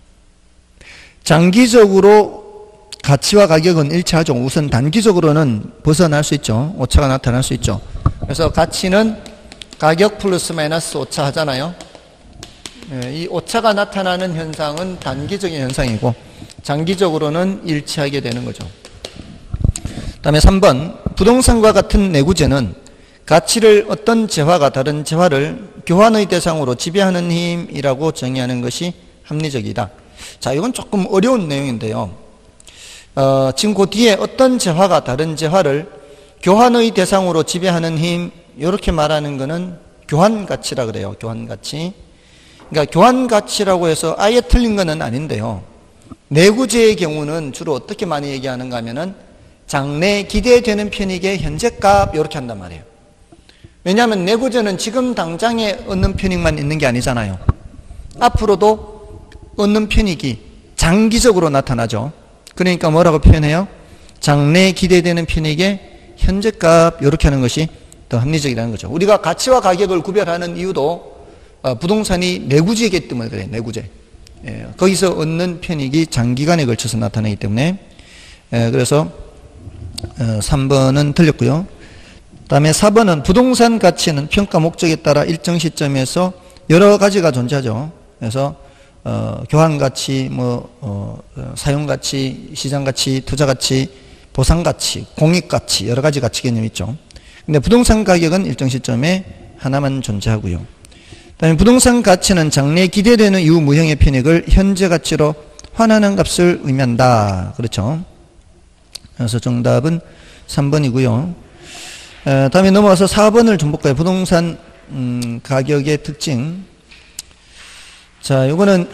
장기적으로 가치와 가격은 일치하죠. 우선 단기적으로는 벗어날 수 있죠. 오차가 나타날 수 있죠. 그래서 가치는 가격 플러스 마이너스 오차 하잖아요. 이 오차가 나타나는 현상은 단기적인 현상이고 장기적으로는 일치하게 되는 거죠. 그 다음에 삼 번 부동산과 같은 내구재는 가치를 어떤 재화가 다른 재화를 교환의 대상으로 지배하는 힘이라고 정의하는 것이 합리적이다. 자, 이건 조금 어려운 내용인데요. 어, 지금 그 뒤에 어떤 재화가 다른 재화를 교환의 대상으로 지배하는 힘 이렇게 말하는 것은 교환가치라 그래요. 교환가치. 그러니까 교환가치라고 해서 아예 틀린 것은 아닌데요. 내구재의 경우는 주로 어떻게 많이 얘기하는가 하면은 장래 기대되는 편익의 현재값 이렇게 한단 말이에요. 왜냐하면 내구재는 지금 당장에 얻는 편익만 있는 게 아니잖아요. 앞으로도 얻는 편익이 장기적으로 나타나죠. 그러니까 뭐라고 표현해요? 장래 기대되는 편익의 현재값 이렇게 하는 것이 더 합리적이라는 거죠. 우리가 가치와 가격을 구별하는 이유도 부동산이 내구재이기 때문에 그래요. 내구재. 예, 거기서 얻는 편익이 장기간에 걸쳐서 나타나기 때문에 예, 그래서 삼 번은 틀렸고요. 그 다음에 사 번은 부동산 가치는 평가 목적에 따라 일정 시점에서 여러 가지가 존재하죠. 그래서 어, 교환가치, 뭐 어, 사용가치, 시장가치, 투자가치, 보상가치, 공익가치 여러 가지 가치 개념이 있죠. 근데 부동산 가격은 일정 시점에 하나만 존재하고요. 그 다음에 부동산 가치는 장래에 기대되는 이후 무형의 편익을 현재 가치로 환원하는 값을 의미한다. 그렇죠. 그래서 정답은 삼 번이고요. 에, 다음에 넘어와서 사 번을 좀 볼까요? 부동산 음, 가격의 특징. 자, 이거는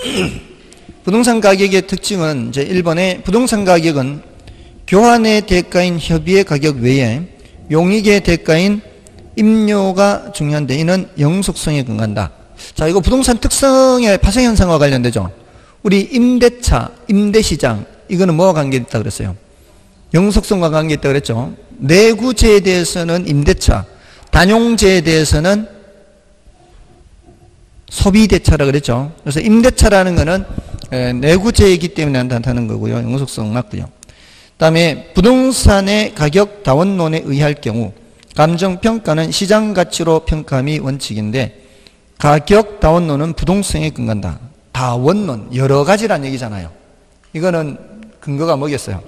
부동산 가격의 특징은 이제 일 번에 부동산 가격은 교환의 대가인 협의의 가격 외에 용익의 대가인 임료가 중요한데 이는 영속성에 근거한다. 자, 이거 부동산 특성의 파생현상과 관련되죠. 우리 임대차, 임대시장 이거는 뭐와 관계있다 그랬어요? 영속성과 관계있다 그랬죠. 내구재에 대해서는 임대차, 단용재에 대해서는 소비대차라 그랬죠. 그래서 임대차라는 거는 내구재이기 때문에 나타나는 거고요. 영속성 맞고요. 그 다음에 부동산의 가격 다원론에 의할 경우 감정평가는 시장가치로 평가함이 원칙인데 가격 다원론은 부동성에 근거한다. 다원론, 여러 가지란 얘기잖아요. 이거는 근거가 뭐겠어요?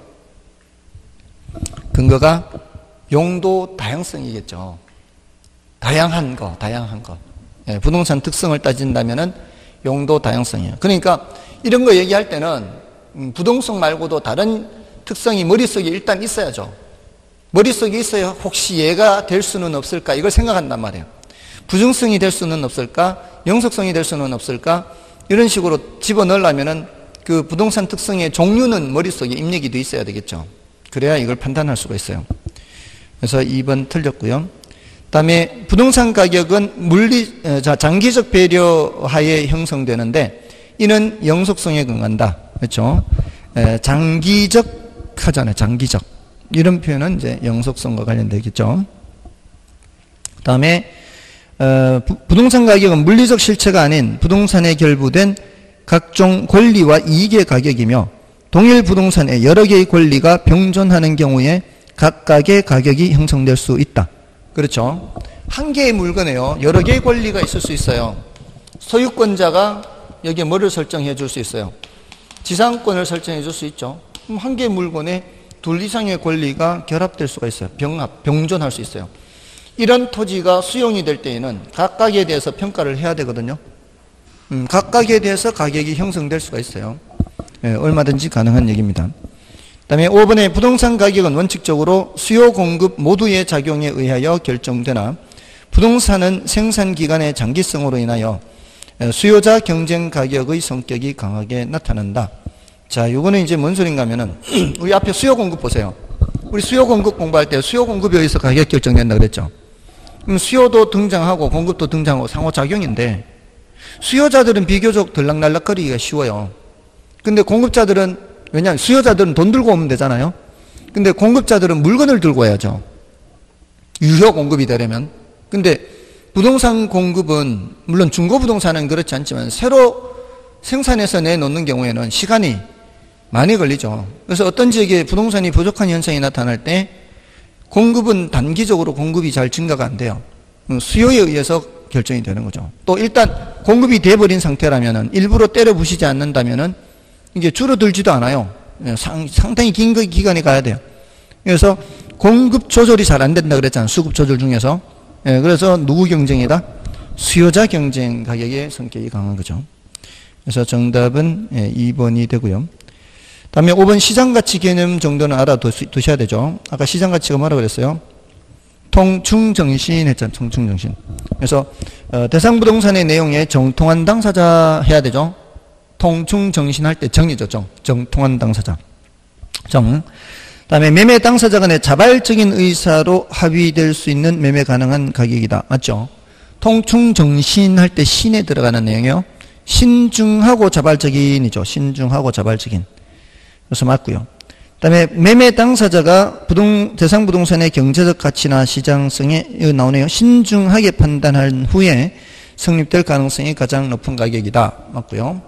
근거가 용도 다양성이겠죠. 다양한 거, 다양한 거. 예, 부동산 특성을 따진다면은 용도 다양성이에요. 그러니까 이런 거 얘기할 때는 음, 부동성 말고도 다른 특성이 머릿속에 일단 있어야죠. 머릿속에 있어야 혹시 얘가 될 수는 없을까 이걸 생각한단 말이에요. 부중성이 될 수는 없을까? 영속성이 될 수는 없을까? 이런 식으로 집어넣으려면은 그 부동산 특성의 종류는 머릿속에 입력이 돼 있어야 되겠죠. 그래야 이걸 판단할 수가 있어요. 그래서 이 번 틀렸고요. 그 다음에 부동산 가격은 물리, 자, 장기적 배려하에 형성되는데 이는 영속성에 근거한다. 그렇죠? 에, 장기적 하잖아요. 장기적. 이런 표현은 이제 영속성과 관련되겠죠. 그 다음에 어, 부, 부동산 가격은 물리적 실체가 아닌 부동산에 결부된 각종 권리와 이익의 가격이며 동일 부동산에 여러 개의 권리가 병존하는 경우에 각각의 가격이 형성될 수 있다. 그렇죠. 한 개의 물건에요. 여러 개의 권리가 있을 수 있어요. 소유권자가 여기에 뭐를 설정해 줄 수 있어요? 지상권을 설정해 줄 수 있죠. 그럼 한 개의 물건에 둘 이상의 권리가 결합될 수가 있어요. 병합, 병존할 수 있어요. 이런 토지가 수용이 될 때에는 각각에 대해서 평가를 해야 되거든요. 음, 각각에 대해서 가격이 형성될 수가 있어요. 예, 얼마든지 가능한 얘기입니다. 그 다음에 오 번에 부동산 가격은 원칙적으로 수요 공급 모두의 작용에 의하여 결정되나 부동산은 생산기간의 장기성으로 인하여 수요자 경쟁 가격의 성격이 강하게 나타난다. 자, 요거는 이제 뭔 소린가 하면은 우리 앞에 수요 공급 보세요. 우리 수요 공급 공부할 때 수요 공급에 의해서 가격 결정된다 그랬죠. 그럼 수요도 등장하고 공급도 등장하고 상호작용인데 수요자들은 비교적 들락날락거리기가 쉬워요. 근데 공급자들은, 왜냐하면 수요자들은 돈 들고 오면 되잖아요. 근데 공급자들은 물건을 들고 와야죠. 유효 공급이 되려면. 근데 부동산 공급은 물론 중고부동산은 그렇지 않지만 새로 생산해서 내놓는 경우에는 시간이 많이 걸리죠. 그래서 어떤 지역에 부동산이 부족한 현상이 나타날 때 공급은 단기적으로 공급이 잘 증가가 안 돼요. 수요에 의해서 결정이 되는 거죠. 또 일단 공급이 돼버린 상태라면은 일부러 때려 부시지 않는다면은 이게 줄어들지도 않아요. 상, 상당히 긴 기간이 가야 돼요. 그래서 공급 조절이 잘 안 된다 그랬잖아요. 수급 조절 중에서. 예, 그래서 누구 경쟁이다? 수요자 경쟁 가격의 성격이 강한 거죠. 그래서 정답은 예, 이 번이 되고요. 다음에 오 번 시장가치 개념 정도는 알아두셔야 되죠. 아까 시장가치가 뭐라 그랬어요? 통충정신 했잖아요. 통충정신. 그래서 어, 대상부동산의 내용에 정통한 당사자 해야 되죠. 통충정신 할 때 정이죠. 정. 정통한 당사자. 정. 다음에 매매 당사자 간의 자발적인 의사로 합의될 수 있는 매매 가능한 가격이다. 맞죠? 통충정신 할 때 신에 들어가는 내용이요. 신중하고 자발적인이죠. 신중하고 자발적인. 그래서 맞고요. 그 다음에 매매 당사자가 부동, 대상 부동산의 경제적 가치나 시장성에, 여기 나오네요. 신중하게 판단한 후에 성립될 가능성이 가장 높은 가격이다. 맞고요.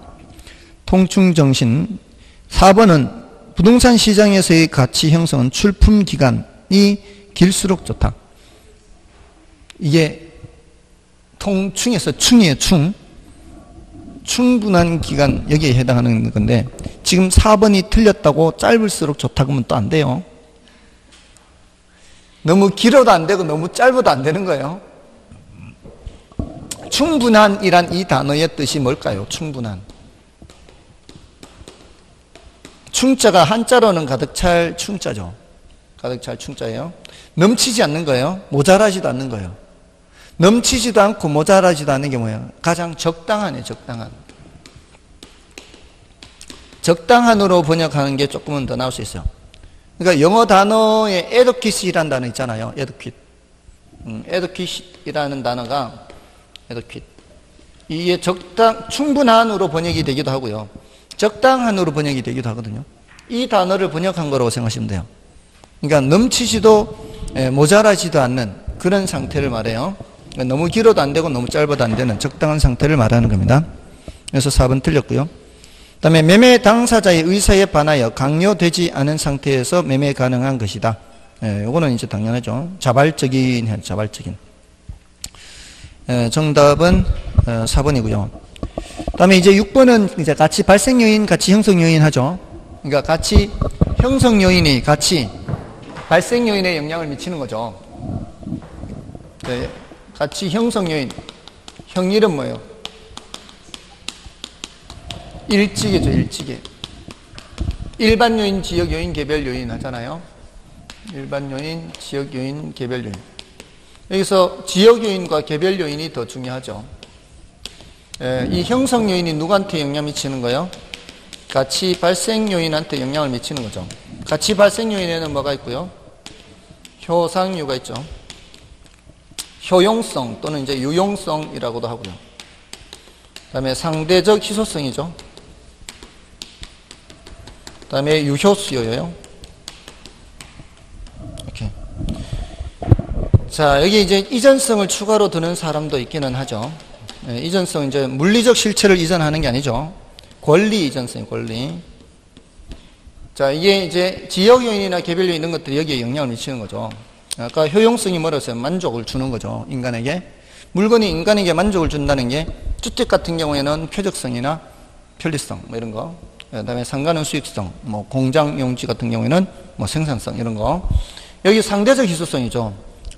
통충정신. 사 번은 부동산 시장에서의 가치 형성은 출품 기간이 길수록 좋다. 이게 통충에서 충이에요. 충. 충분한 기간, 여기에 해당하는 건데 지금 사 번이 틀렸다고 짧을수록 좋다고 하면 또 안 돼요. 너무 길어도 안 되고 너무 짧아도 안 되는 거예요. 충분한이란 이 단어의 뜻이 뭘까요? 충분한. 충자가 한자로는 가득 찰 충자죠. 가득 찰 충자예요. 넘치지 않는 거예요. 모자라지도 않는 거예요. 넘치지도 않고 모자라지도 않는 게 뭐예요? 가장 적당하네, 적당한. 적당한으로 번역하는 게 조금은 더 나올 수 있어요. 그러니까 영어 단어에 adequate이라는 단어 있잖아요. adequate. 음, adequate이라는 단어가 adequate. 이게 적당, 충분한으로 번역이 되기도 하고요. 적당한으로 번역이 되기도 하거든요. 이 단어를 번역한 거라고 생각하시면 돼요. 그러니까 넘치지도 모자라지도 않는 그런 상태를 말해요. 너무 길어도 안 되고 너무 짧아도 안 되는 적당한 상태를 말하는 겁니다. 그래서 사 번 틀렸고요. 그 다음에 매매 당사자의 의사에 반하여 강요되지 않은 상태에서 매매 가능한 것이다. 예, 요거는 이제 당연하죠. 자발적인, 자발적인. 예, 정답은 어, 사 번이고요. 그 다음에 이제 육 번은 이제 가치 발생 요인, 가치 형성 요인 하죠. 그러니까 가치 형성 요인이 가치 발생 요인에 영향을 미치는 거죠. 네, 가치 형성 요인. 형일은 뭐예요? 일지계죠, 일지계. 일반 요인, 지역 요인, 개별 요인 하잖아요. 일반 요인, 지역 요인, 개별 요인. 여기서 지역 요인과 개별 요인이 더 중요하죠. 예, 이 형성 요인이 누구한테 영향 미치는 거예요? 가치 발생 요인한테 영향을 미치는 거죠. 가치 발생 요인에는 뭐가 있고요? 효상유가 있죠. 효용성 또는 이제 유용성이라고도 하고요. 그 다음에 상대적 희소성이죠. 그 다음에 유효수요예요. 이렇게. 자, 여기 이제 이전성을 추가로 두는 사람도 있기는 하죠. 네, 이전성, 이제 물리적 실체를 이전하는 게 아니죠. 권리 이전성, 권리. 자, 이게 이제 지역 요인이나 개별 요인 이런 것들이 여기에 영향을 미치는 거죠. 아까 효용성이 뭐라서 만족을 주는 거죠. 인간에게. 물건이 인간에게 만족을 준다는 게 주택 같은 경우에는 표적성이나 편리성, 뭐 이런 거. 그 다음에 상가는 수익성, 뭐 공장 용지 같은 경우에는 뭐 생산성, 이런 거. 여기 상대적 희소성이죠.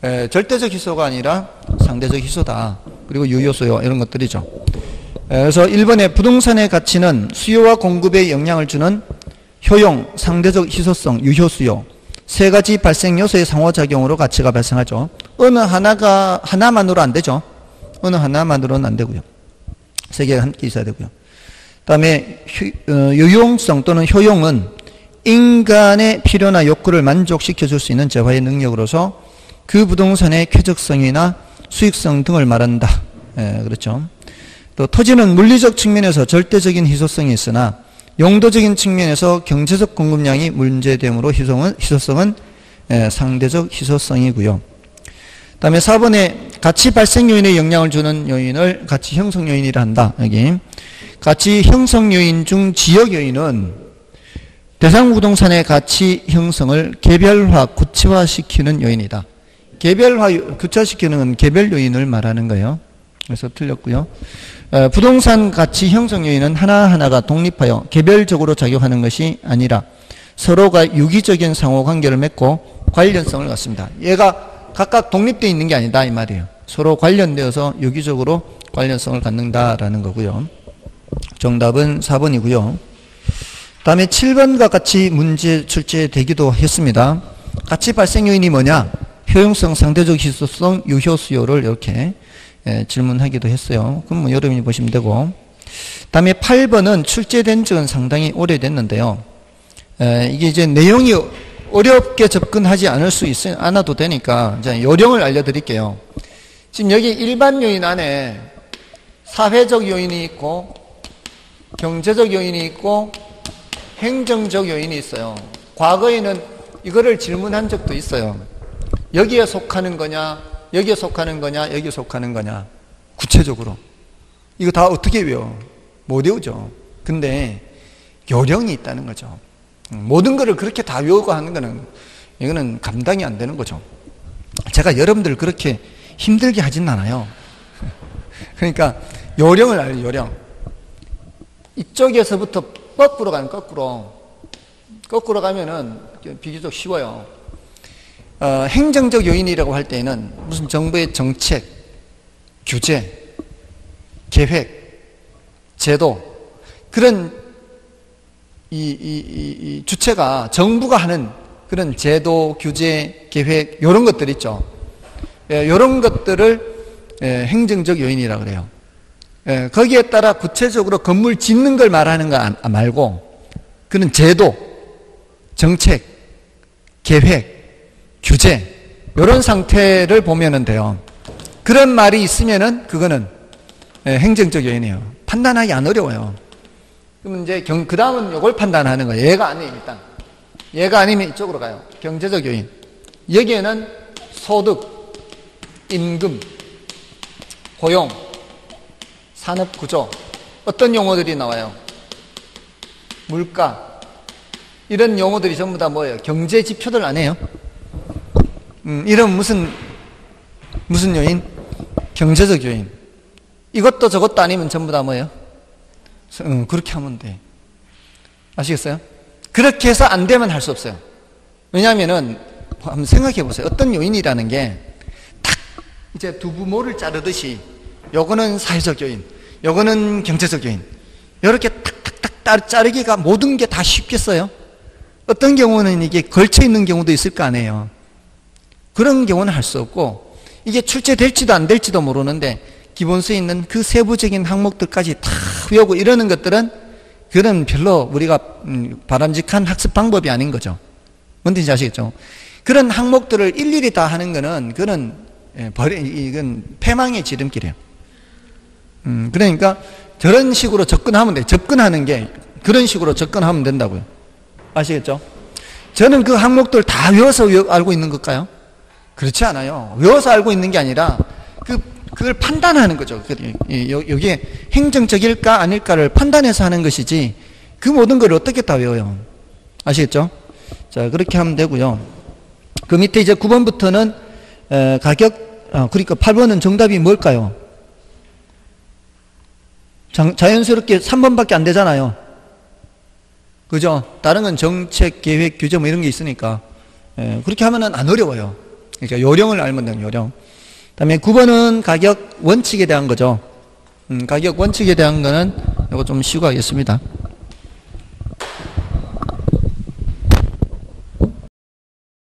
에, 절대적 희소가 아니라 상대적 희소다. 그리고 유효수요 이런 것들이죠. 에, 그래서 일 번에 부동산의 가치는 수요와 공급에 영향을 주는 효용, 상대적 희소성, 유효수요 세 가지 발생 요소의 상호작용으로 가치가 발생하죠. 어느 하나가 하나만으로 안 되죠. 어느 하나만으로는 안 되고요. 세 개가 함께 있어야 되고요. 그다음에 어, 유용성 또는 효용은 인간의 필요나 욕구를 만족시켜 줄 수 있는 재화의 능력으로서 그 부동산의 쾌적성이나 수익성 등을 말한다. 예, 그렇죠. 또 토지는 물리적 측면에서 절대적인 희소성이 있으나 용도적인 측면에서 경제적 공급량이 문제되므로 희소성은, 희소성은 예, 상대적 희소성이고요. 그 다음에 사 번에 가치 발생 요인에 영향을 주는 요인을 가치 형성 요인이라 한다. 여기 가치 형성 요인 중 지역 요인은 대상 부동산의 가치 형성을 개별화, 구체화시키는 요인이다. 개별화, 구체화시키는 건 개별 요인을 말하는 거예요. 그래서 틀렸고요. 어, 부동산 가치 형성 요인은 하나하나가 독립하여 개별적으로 작용하는 것이 아니라 서로가 유기적인 상호관계를 맺고 관련성을 갖습니다. 얘가 각각 독립되어 있는 게 아니다 이 말이에요. 서로 관련되어서 유기적으로 관련성을 갖는다라는 거고요. 정답은 사 번이고요. 다음에 칠 번과 같이 문제 출제되기도 했습니다. 가치 발생 요인이 뭐냐? 효용성, 상대적 희소성, 유효수요를 이렇게 예, 질문하기도 했어요. 그럼 뭐 여러분이 보시면 되고. 다음에 팔 번은 출제된 적은 상당히 오래됐는데요. 에, 이게 이제 내용이 어렵게 접근하지 않을 수 있, 않아도 되니까 이제 요령을 알려드릴게요. 지금 여기 일반 요인 안에 사회적 요인이 있고 경제적 요인이 있고 행정적 요인이 있어요. 과거에는 이거를 질문한 적도 있어요. 여기에 속하는 거냐, 여기에 속하는 거냐, 여기에 속하는 거냐. 구체적으로. 이거 다 어떻게 외워? 못 외우죠. 근데 요령이 있다는 거죠. 모든 거를 그렇게 다 외우고 하는 거는 이거는 감당이 안 되는 거죠. 제가 여러분들 그렇게 힘들게 하진 않아요. 그러니까 요령을 알려, 요령. 이쪽에서부터 거꾸로 가는 거꾸로. 거꾸로 가면은 비교적 쉬워요. 어, 행정적 요인이라고 할 때에는 무슨 정부의 정책, 규제, 계획, 제도 그런 이, 이, 이, 이 주체가 정부가 하는 그런 제도, 규제, 계획 이런 것들 있죠. 예, 이런 것들을 예, 행정적 요인이라고 그래요. 예, 거기에 따라 구체적으로 건물 짓는 걸 말하는 거 안, 말고 그런 제도, 정책, 계획, 규제 이런 상태를 보면은 돼요. 그런 말이 있으면은 그거는 예, 행정적 요인이에요. 판단하기 안 어려워요. 그럼 이제 경, 그 다음은 이걸 판단하는 거예요. 얘가 아니에요, 일단. 얘가 아니면 이쪽으로 가요. 경제적 요인. 여기에는 소득, 임금, 고용, 산업 구조. 어떤 용어들이 나와요? 물가. 이런 용어들이 전부 다 뭐예요? 경제 지표들 아니에요? 음, 이런 무슨, 무슨 요인? 경제적 요인. 이것도 저것도 아니면 전부 다 뭐예요? 음, 그렇게 하면 돼. 아시겠어요? 그렇게 해서 안 되면 할 수 없어요. 왜냐하면은, 한번 생각해 보세요. 어떤 요인이라는 게, 탁, 이제 두부모를 자르듯이, 요거는 사회적 요인, 요거는 경제적 요인. 이렇게 탁탁탁 자르기가 모든 게 다 쉽겠어요? 어떤 경우는 이게 걸쳐 있는 경우도 있을 거 아니에요. 그런 경우는 할 수 없고, 이게 출제될지도 안 될지도 모르는데, 기본서에 있는 그 세부적인 항목들까지 다 외우고 이러는 것들은 그런 별로 우리가 바람직한 학습 방법이 아닌 거죠. 뭔지 아시겠죠? 그런 항목들을 일일이 다 하는 거는 그런 이건 패망의 지름길이에요. 음, 그러니까 저런 식으로 접근하면 돼요. 접근하는 게 그런 식으로 접근하면 된다고요. 아시겠죠? 저는 그 항목들 다 외워서 알고 있는 걸까요? 그렇지 않아요. 외워서 알고 있는 게 아니라 그 그걸 판단하는 거죠. 여기에 행정적일까 아닐까를 판단해서 하는 것이지 그 모든 걸 어떻게 다 외워요. 아시겠죠? 자, 그렇게 하면 되고요. 그 밑에 이제 구 번부터는 에, 가격, 아, 그러니까 팔 번은 정답이 뭘까요? 자, 자연스럽게 삼 번밖에 안 되잖아요. 그죠? 다른 건 정책, 계획, 규제 뭐 이런 게 있으니까 에, 그렇게 하면은 안 어려워요. 그러니까 요령을 알면 돼요, 요령. 그 다음에 구 번은 가격 원칙에 대한 거죠. 음, 가격 원칙에 대한 거는 이거 좀 쉬고 하겠습니다.